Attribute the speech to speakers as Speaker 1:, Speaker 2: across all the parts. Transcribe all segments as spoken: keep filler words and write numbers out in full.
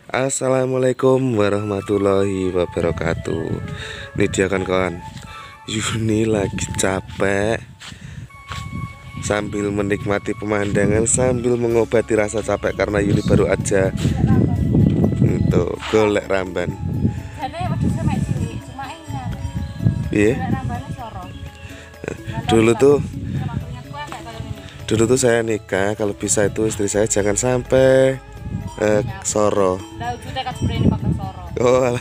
Speaker 1: Assalamualaikum warahmatullahi wabarakatuh. Ini dia kan kawan, Yuni lagi capek sambil menikmati pemandangan, sambil mengobati rasa capek karena Yuni baru aja untuk golek ramban. Iya. Dulu tuh Dulu tuh saya nikah, kalau bisa itu istri saya jangan sampai eh, soro. Oh,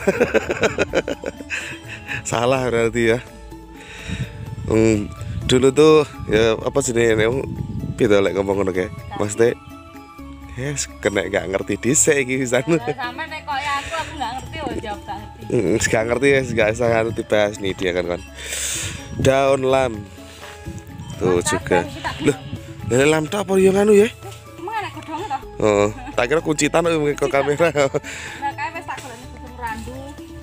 Speaker 1: salah berarti ya. Hmm, dulu tuh ya apa sih nih, kita lek ngomong ngono kayak, maksudnya, yes, kena gak ngerti dhisik iki pisan.
Speaker 2: Sampe nek koyo aku aku gak ngerti yo jawab gak ngerti.
Speaker 1: Heeh, gak ngerti ya, gak usah ngerti bahas nih dia kan kan. Daun lam. Tuh juga. Loh, lele lam tak apa yo nganu ya?
Speaker 2: Emang enak godhong to?
Speaker 1: Oh, tak kira kuncitan ke kamera.
Speaker 2: Lah kae wis tak golekne godhong randu.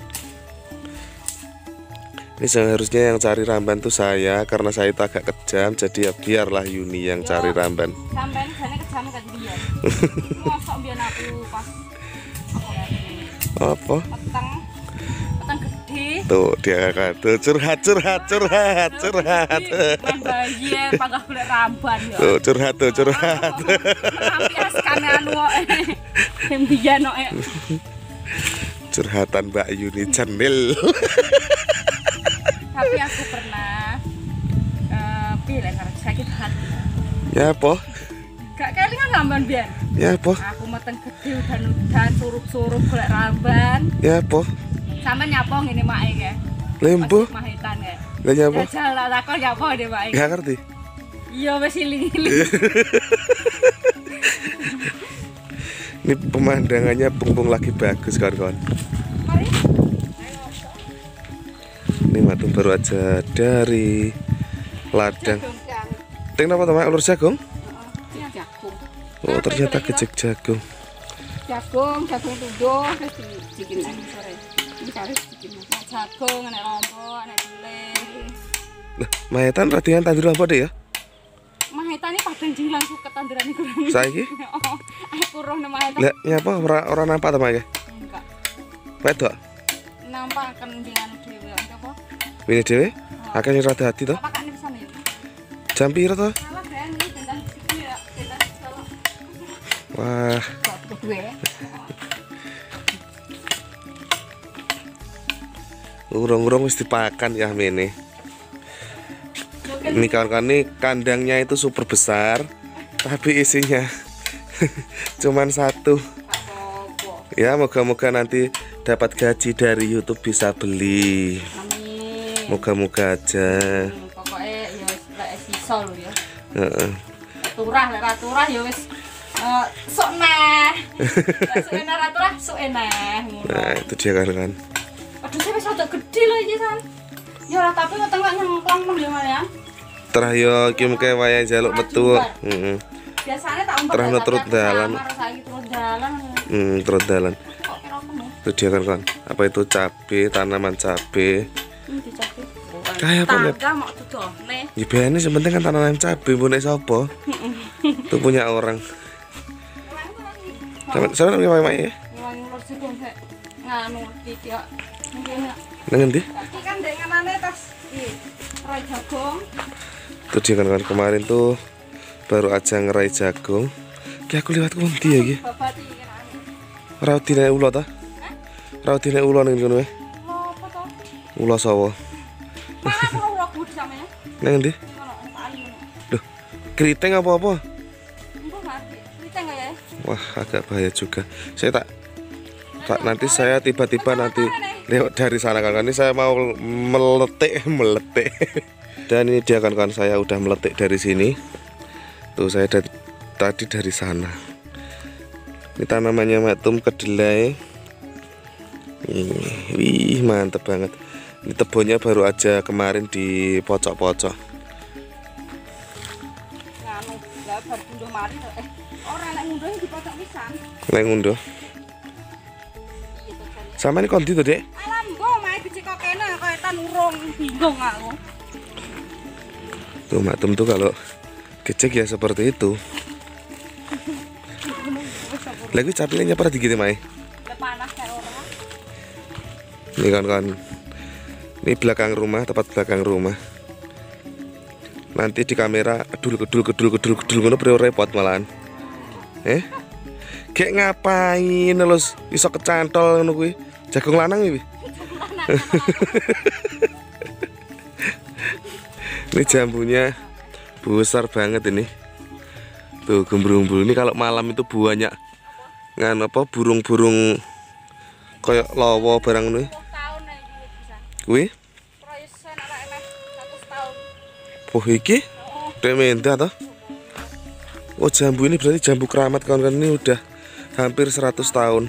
Speaker 1: Ini seharusnya yang cari ramban tuh saya, karena saya itu agak kejam, jadi ya biarlah Yuni yang cari ramban.
Speaker 2: Sampeyan jane kejam kan biyen. Mosok biyen aku pas apa ya?
Speaker 1: Apa?
Speaker 2: Peteng. Peteng gede.
Speaker 1: Tuh dia kan tuh curhat curhat curhat curhat.
Speaker 2: Kan bayi panggah golek ramban ya.
Speaker 1: Tuh curhat tuh curhat.
Speaker 2: Tapi askane anu kok. Sing biyen kok.
Speaker 1: Curhatan Mbak Yuni Channel.
Speaker 2: Tapi aku pernah uh, pilih karena sakit hati.
Speaker 1: Ya apa?
Speaker 2: Gak kelingan ramban biyen.
Speaker 1: Ya apa?
Speaker 2: Aku meteng gede udan-udan surup-surup golek ramban.
Speaker 1: Ya apa?
Speaker 2: Sampe nyapa ngene make kae.
Speaker 1: Lembo?
Speaker 2: Mahitan kae.
Speaker 1: Lah nyapa?
Speaker 2: Ya jalan aku nyapa ngene make.
Speaker 1: Gak ngerti.
Speaker 2: Iya wis iling-iling.
Speaker 1: Ini pemandangannya pungpung lagi bagus kawan-kawan.
Speaker 2: Mari.
Speaker 1: Ini matung baru aja dari ladang. Ting apa teman ulur jagung?
Speaker 2: Iya jagung.
Speaker 1: Oh ternyata kecik jagung.
Speaker 2: Jagung, jagung tuduh terus dibikin sore. Ini harus bikin jagung, ana lombok, ana dile.
Speaker 1: Lah, mahetan radian tandur apa deh ya?
Speaker 2: Mahetan ini padang jing langsung ke tanduran kurang.
Speaker 1: Saiki?
Speaker 2: Oh, aku roh nama mahetan.
Speaker 1: Lah, nyapa ora ora nampak teman ya?
Speaker 2: Enggak.
Speaker 1: Wedok?
Speaker 2: Nampak kan dengan dhewe apa?
Speaker 1: Wini dhewe? Akeh sing rada hati to?
Speaker 2: Pakane pisan ya.
Speaker 1: Jam piro to?
Speaker 2: Salah ben iki tentang iki ya, tentang salah.
Speaker 1: Wah,
Speaker 2: Kok kedue.
Speaker 1: urung-urung wis dipakan ya mene. Ini kawan-kawan, ini kandangnya itu super besar, tapi isinya cuman satu. Ya moga-moga nanti dapat gaji dari YouTube bisa beli.
Speaker 2: Amin.
Speaker 1: Moga-moga aja.
Speaker 2: Hmm, pokoknya ya wis lek sisa lho ya.
Speaker 1: Heeh.
Speaker 2: Turah lek ra turah ya wis eh sok neh. Lek sok enak ra turah sok enak.
Speaker 1: Nah itu dia kan-kan.
Speaker 2: Aduh saya wis rada gede lho iki kan. Ya ora tapi weteng kok nyemplung men ya Mas ya.
Speaker 1: Terah yo iki mengke wayang jaluk metu. Heeh.
Speaker 2: Biasanya tak umpet.
Speaker 1: Terah terus dalan.
Speaker 2: Saiki terus dalan.
Speaker 1: Hmm, terus dalan.
Speaker 2: Kok kira penuh.
Speaker 1: Itu dia kan-kan. Apa itu cabe, tanaman cabe.
Speaker 2: Ini dicabe.
Speaker 1: Kayak apa nih?
Speaker 2: Tangga mau dudone.
Speaker 1: Ya biasanya sebenarnya kan tanaman cabe punya siapa? Itu punya orang. Sama sama punya mama ya?
Speaker 2: Wong lur sikon sik nganu iki ya. Mungkin
Speaker 1: Nang endi?
Speaker 2: iki kan denganane tas iki rai jagung.
Speaker 1: Itu dia kan kemarin tuh baru aja ngerai jagung. Ki aku liwat kundi ya ki.
Speaker 2: Babati kan anu.
Speaker 1: Ora dine ulo ta? Ora dine ulo ning kono wae.
Speaker 2: Lho apa to?
Speaker 1: Ulo sawo.
Speaker 2: Mana aku ora kudu sampeyan.
Speaker 1: Nang endi?
Speaker 2: Ngono tali ngono.
Speaker 1: Loh, keriting apa-apa?
Speaker 2: Engko ngerti. Kita enggak ya?
Speaker 1: Wah, agak bahaya juga. Saya tak tak nanti saya tiba-tiba nanti lewat dari sana kan. Ini saya mau meletik, meletik. Dan ini dia kan saya udah meletik dari sini. Tuh saya dari, tadi dari sana. Ini tanamannya matum kedelai. Ini, wih mantep banget. Ini tebonnya baru aja kemarin di pocok-pocok.
Speaker 2: Nganu, lah bar ngunduh mari to. Eh, ora nek ngunduh iki dipocok pisan.
Speaker 1: Nek ngunduh.
Speaker 2: Iya to jane.
Speaker 1: Sama ini kondi tuh, Dek?
Speaker 2: Alam go mae biji kok kene kaya tan urung bingung aku.
Speaker 1: Tuh matum tuh kalau kecek ya seperti itu. Lagi capilnya pernah digigit mai?
Speaker 2: panas kayak orang.
Speaker 1: Ini kawan-kawan. Ini belakang rumah, tepat belakang rumah. Nanti di kamera kedul kedul kedul kedul kedul ngono bro repot malahan. Eh? Kayak ngapain lho iso kecantol ngono kuwi? Jagung lanang iki. Ini jambunya besar banget ini. Tuh gembrung-gembrung ini kalau malam itu banyak ngan apa burung-burung kayak lawa barang ini. Kuwi? Oh iki? Demenda toh? Oh jambu ini berarti jambu keramat kawan-kawan, ini udah hampir seratus tahun.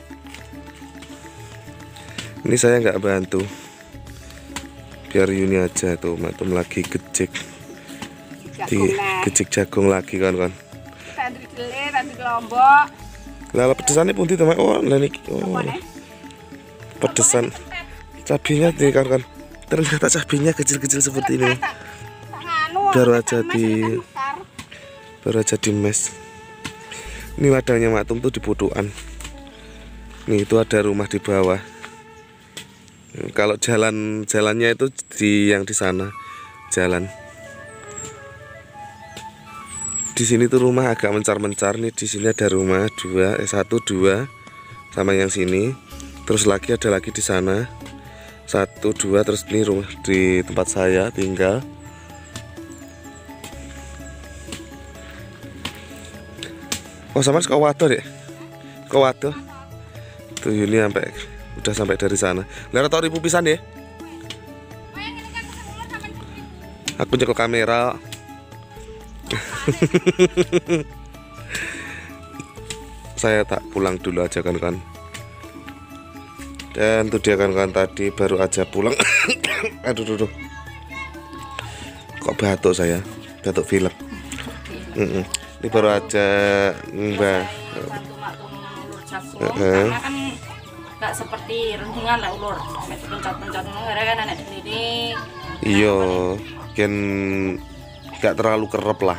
Speaker 1: Ini saya nggak bantu. Biar Yuni aja tuh, matum lagi gejek. Di gejek jagung lagi kawan-kawan.
Speaker 2: Tandri dele, tandri lombok.
Speaker 1: Lah pedesannya pun di teman. Oh, lah niki. Oh. Pedesan. Cabenya nih kawan-kawan. Ternyata cabenya kecil-kecil seperti ini. Baru aja di baru aja di mes. Ini ladangnya Matum tuh di putukan. Nih itu ada rumah di bawah. Kalau jalan jalannya itu di yang di sana jalan. Di sini tuh rumah agak mencar-mencar nih. Di sini ada rumah dua, eh satu dua sama yang sini. Terus lagi ada lagi di sana satu dua, terus ini rumah di tempat saya tinggal. Oh sama kau waduh deh, kau waduh. Tuh Yuni sampai udah sampai dari sana. Lihat tau ribu pisan ya. Aku nyekel kamera. Saya tak pulang dulu aja kan kan. Dan tuh dia kan kan tadi baru aja pulang. Aduh aduh, aduh. Kok batuk saya, batuk film. Mm -mm. Ini baru aja mbak.
Speaker 2: Karena kan nggak seperti rentungan lah ulur, pencet-pencet karena kan anak ini.
Speaker 1: Iya, kan nggak terlalu kerep lah.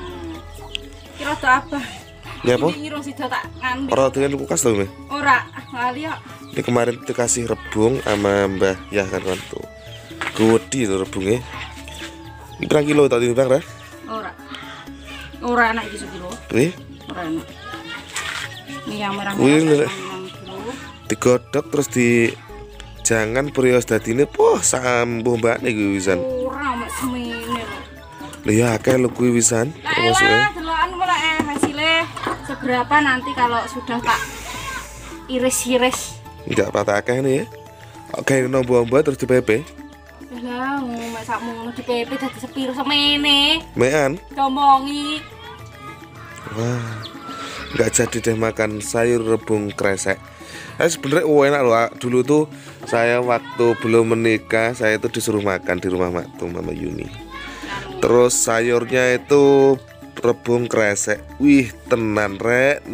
Speaker 2: Kira tuh apa?
Speaker 1: Ya apa? Orang dengan kulkas tuh me?
Speaker 2: Ora, ngali ya.
Speaker 1: Ini kemarin dikasih rebung sama mbah ya kan kan tuh. Gede tuh rebungnya. Ini berapa kilo tadi bang dah?
Speaker 2: Ora. Ora anak iki sekilo.
Speaker 1: Nih?
Speaker 2: Ora enak. Ini yang merah.
Speaker 1: Wih, digodok terus di jangan perios dadine poh sambuh mbak nih wisan.
Speaker 2: Ora mek semene lho.
Speaker 1: Lah ya akeh lho kuwi wisan.
Speaker 2: Lah delokan kok eh hasilnya seberapa nanti kalau sudah tak iris-iris.
Speaker 1: Enggak patah akeh nih ya. Oke nombo-nombo terus di P P.
Speaker 2: Lah mek sakmu di P P dadi sepiro semene.
Speaker 1: Mean
Speaker 2: Domongi.
Speaker 1: Wah, nggak jadi deh makan sayur rebung kresek. Eh sebenarnya oh, enak loh. Dulu tuh saya waktu belum menikah saya itu disuruh makan di rumah Matum Mama Yuni. Terus sayurnya itu rebung kresek. Wih tenan rek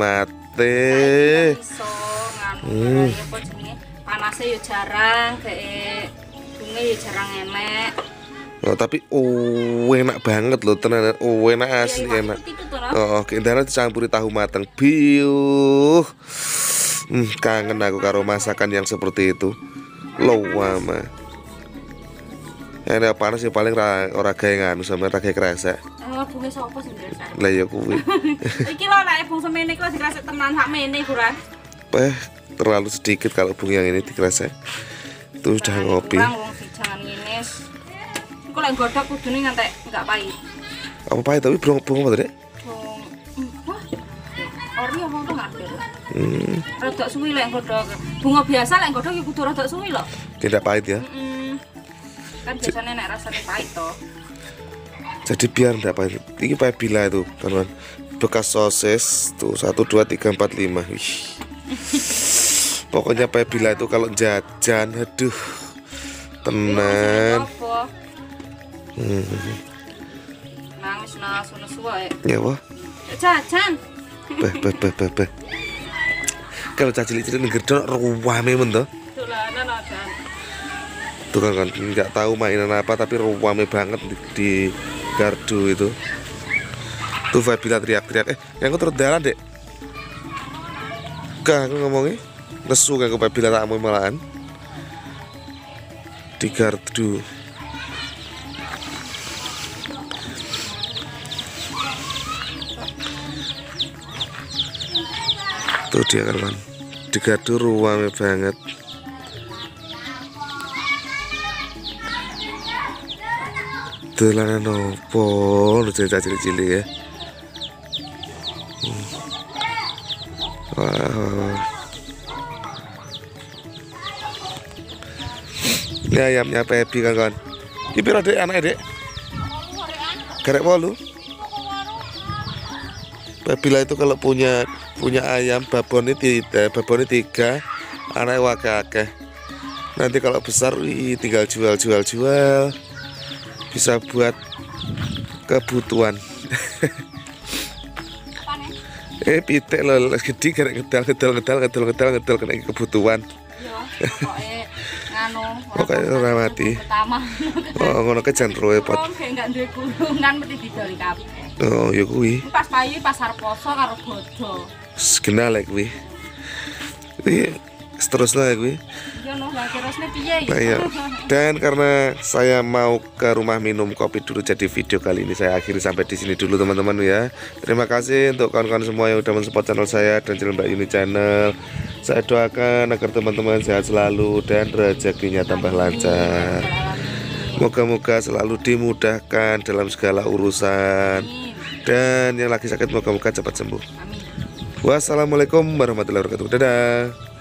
Speaker 1: nikmate.
Speaker 2: Hmm. Panasnya ya jarang, kayak bunga ya jarang enek.
Speaker 1: Oh, tapi oh enak banget loh tenan. Oh enak asli ya, enak. Oh keindahan dicampuri tahu matang. Biuh. Hmm, kangen aku karo masakan yang seperti itu. Lawama. Ada panas ya paling ora gawe nganu sampe ra gawe kresek.
Speaker 2: Oh, bunge sapa sing kresek?
Speaker 1: Lah ya kuwi.
Speaker 2: Iki lho nek bung semene iki dikresek tenan sakmene kurang.
Speaker 1: Eh, terlalu sedikit kalau bung yang ini dikresek. Itu udah ngopi.
Speaker 2: Jangan ngene. Kok lek godhog kudune ngantek enggak pahit.
Speaker 1: Apa pahit tapi bung bung apa tadi?
Speaker 2: Bung. Wah. Ori apa tuh ngadil.
Speaker 1: Hmm.
Speaker 2: Rodok suwi lek godhog. Bunga biasa lek godhog ya kudu rodok suwi lho.
Speaker 1: Tidak pahit ya?
Speaker 2: Heeh. Kan biasanya nek rasanya pahit toh.
Speaker 1: Jadi biar enggak pahit. Ini pahit bila itu kan. Bekas sosis tuh satu dua tiga empat lima. Wih. Pokoknya pahit bila itu kalau jajan aduh. Tenan. Hmm.
Speaker 2: Nang wis nasu-nasu wae.
Speaker 1: Ya wah.
Speaker 2: Jajan.
Speaker 1: Beh beh beh beh beh. Kalau cah cilik-cilik ning gedhok ruwame men to.
Speaker 2: Dolanan adan.
Speaker 1: Tuh kan kan nggak tahu mainan apa tapi ruwame banget di, di gardu itu. Tuh Fabila teriak-teriak, eh yang aku terus jalan dek. Gak aku ngomongnya nesu kan kepada bila tamu malahan di gardu. Tuh dia kawan, di gardu ruame banget. Dolanan opo lu cilik-cilik ya. Hmm. Wah. Ini ayamnya Pebi kan kawan. Ini piro dek anak dek? Garek wolu. Pebila itu kalau punya punya ayam babonnya tiga, babonnya tiga, anak wakake. Nanti kalau besar, wih, tinggal jual jual jual, bisa buat kebutuhan. eh pitek loh, gede karek ngedal ngedal ngedal ngedal ngedal ngedal kena kebutuhan. Pokoknya ora mati. Oh, ngono ke jan repot.
Speaker 2: Enggak duwe kurungan mesti didoli kabeh.
Speaker 1: Oh, ya kuwi.
Speaker 2: Pas payu pasar poso karo bodo.
Speaker 1: Segenal lek kuwi. Kuwi seterusnya ya kuwi.
Speaker 2: Iya noh, lha terusne piye
Speaker 1: Nah, iya. Dan karena saya mau ke rumah minum kopi dulu, jadi video kali ini saya akhiri sampai di sini dulu teman-teman ya. Terima kasih untuk kawan-kawan semua yang udah mensupport channel saya dan channel Mbak Yuni Channel. Saya doakan agar teman-teman sehat selalu dan rezekinya tambah lancar. Moga-moga selalu dimudahkan dalam segala urusan. Dan yang lagi sakit moga-moga cepat sembuh.
Speaker 2: Amin.
Speaker 1: Wassalamualaikum warahmatullahi wabarakatuh. Dadah.